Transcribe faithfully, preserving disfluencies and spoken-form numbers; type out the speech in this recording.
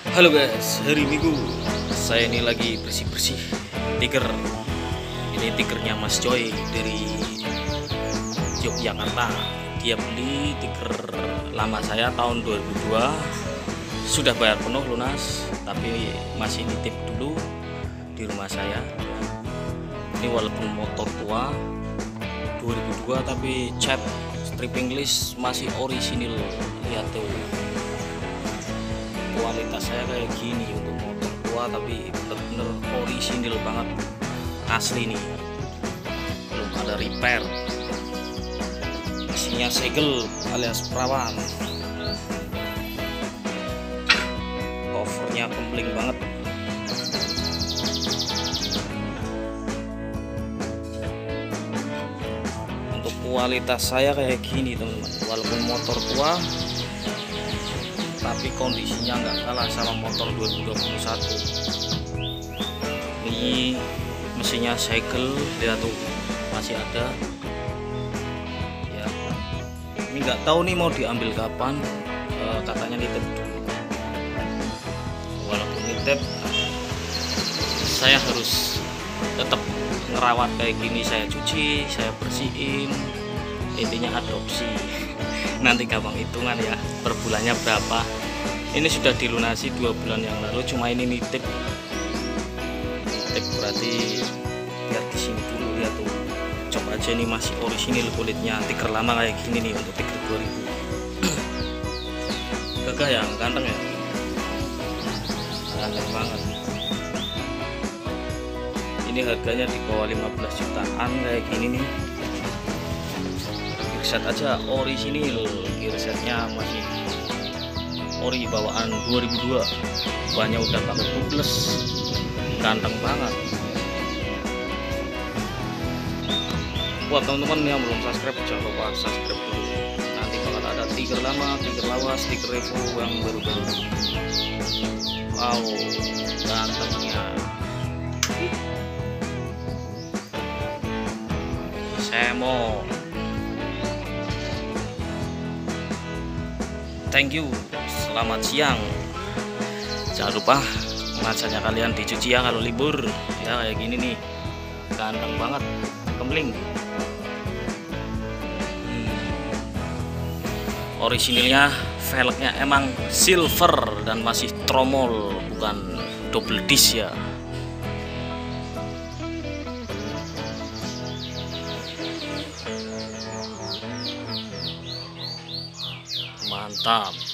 Halo guys, hari Minggu saya ini lagi bersih-bersih tiker. Ini tikernya Mas Joy dari Yogyakarta. Dia beli tiker lama saya tahun dua ribu dua. Sudah bayar penuh lunas, tapi masih nitip dulu di rumah saya. Ini walaupun motor tua dua ribu dua tapi cat stripping list masih orisinil. Lihat tuh, kualitas saya kayak gini untuk motor tua tapi bener-bener orisinil banget, asli nih, belum ada repair. Isinya segel alias perawan, covernya kempling banget. Untuk kualitas saya kayak gini teman-teman, walaupun motor tua tapi kondisinya nggak kalah sama motor dua ribu dua puluh satu. Ini mesinnya segel, lihat tuh masih ada ya. Ini nggak tahu nih mau diambil kapan, e, katanya nitip dulu. Walaupun nitip, saya harus tetap ngerawat kayak gini. Saya cuci, saya bersihin, intinya adopsi. Nanti gampang hitungan ya, per bulannya berapa. Ini sudah dilunasi dua bulan yang lalu, cuma ini nitip nitip berarti lihat di sini dulu, lihat tuh, coba aja ini masih orisinil kulitnya. Tiker lama kayak gini nih untuk tiker dua ribu. Gagah ya, ganteng ya, ganteng banget. Ini harganya di bawah lima belas jutaan kayak gini nih. Gearset aja orisinil, gearsetnya masih ori bawaan dua ribu dua, bannya udah pakai tubeless, ganteng banget. Buat teman-teman yang belum subscribe, jangan lupa subscribe dulu. Nanti bakal ada tiker lama, tiker lawas, tiker revo yang baru-baru. Wow, gantengnya. Semo. Thank you, selamat siang. Jangan lupa ngajanya kalian dicuci ya kalau libur ya, kayak gini nih, ganteng banget, kempling. hmm. Orisinilnya velgnya emang silver dan masih tromol, bukan double disc ya. Mantap.